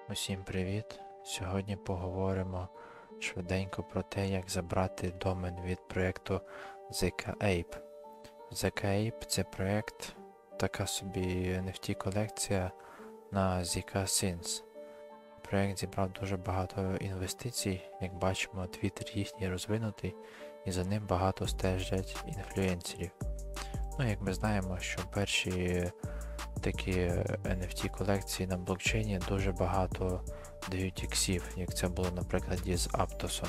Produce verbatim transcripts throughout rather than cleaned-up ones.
Усім привіт! Сьогодні поговоримо швиденько про те, як забрати домен від проєкту ZK-Ape. ZK-Ape – це проєкт, така собі ен еф ті колекція на ZK-Sync. Проєкт зібрав дуже багато інвестицій, як бачимо, твіттер їхній розвинутий і за ним багато стежать інфлюенсерів. Ну, як ми знаємо, що перші такі ен еф ті колекції на блокчейні дуже багато дають іксів, як це було, наприклад, з Аптосом.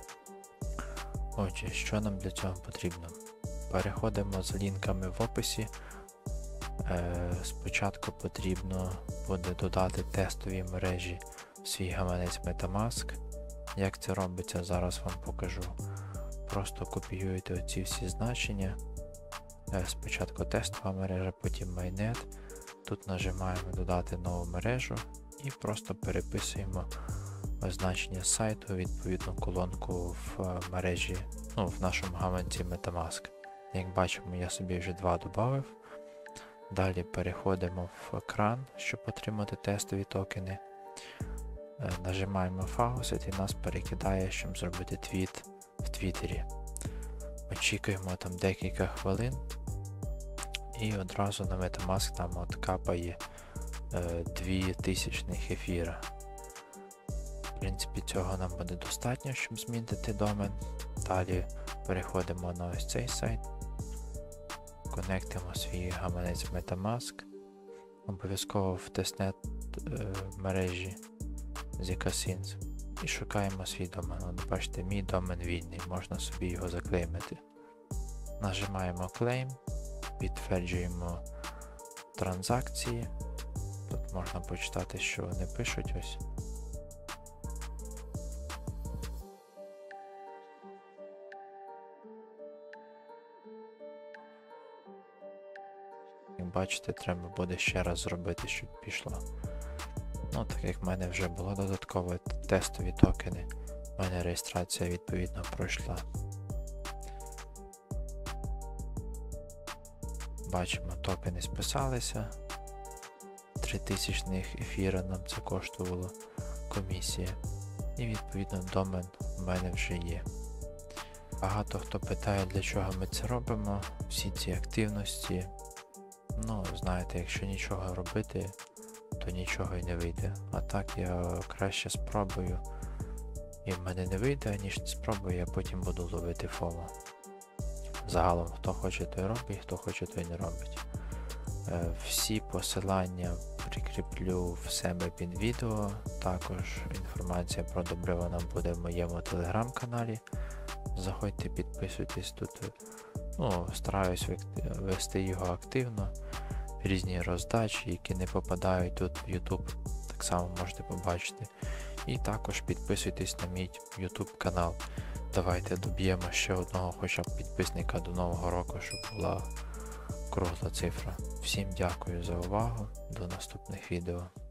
Отже, що нам для цього потрібно? Переходимо за лінками в описі. Е, спочатку потрібно буде додати тестові мережі в свій гаманець MetaMask. Як це робиться, зараз вам покажу. Просто копіюєте оці всі значення. Е, спочатку тестова мережа, потім майнет. Тут нажимаємо додати нову мережу і просто переписуємо значення сайту у відповідну колонку в мережі, ну, в нашому гаманці MetaMask. Як бачимо, я собі вже два додав. Далі переходимо в екран, щоб отримати тестові токени. Нажимаємо Faucet і нас перекидає, щоб зробити твіт в Твіттері. Очікуємо там декілька хвилин. І одразу на MetaMask нам от капає е, дві тисячних ефіра. В принципі, цього нам буде достатньо, щоб змінити домен. Далі переходимо на ось цей сайт. Конектимо свій гаманець MetaMask. Обов'язково в тестнет е, мережі ZK-Sync. І шукаємо свій домен. От, бачите, мій домен вільний, можна собі його заклеймити. Нажимаємо Claim. Підтверджуємо транзакції. Тут можна почитати, що вони пишуть ось. Як бачите, треба буде ще раз зробити, щоб пішло. Ну, так як в мене вже було додатково тестові токени, в мене реєстрація відповідно пройшла. Бачимо, токени списалися, три тисячних ефіра нам це коштувало комісія, і відповідно домен в мене вже є. Багато хто питає, для чого ми це робимо, всі ці активності. Ну, знаєте, якщо нічого робити, то нічого і не вийде. А так я краще спробую, і в мене не вийде, ніж спробую, я потім буду ловити фомо. Загалом, хто хоче, той робить, хто хоче, той не робить. Е, всі посилання прикріплю в себе під відео. Також інформація про добриво буде в моєму телеграм-каналі. Заходьте, підписуйтесь тут. Ну, стараюсь вести його активно. Різні роздачі, які не попадають тут в YouTube, так само можете побачити. І також підписуйтесь на мій YouTube канал. Давайте доб'ємо ще одного хоча б підписника до нового року, щоб була кругла цифра. Всім дякую за увагу, до наступних відео.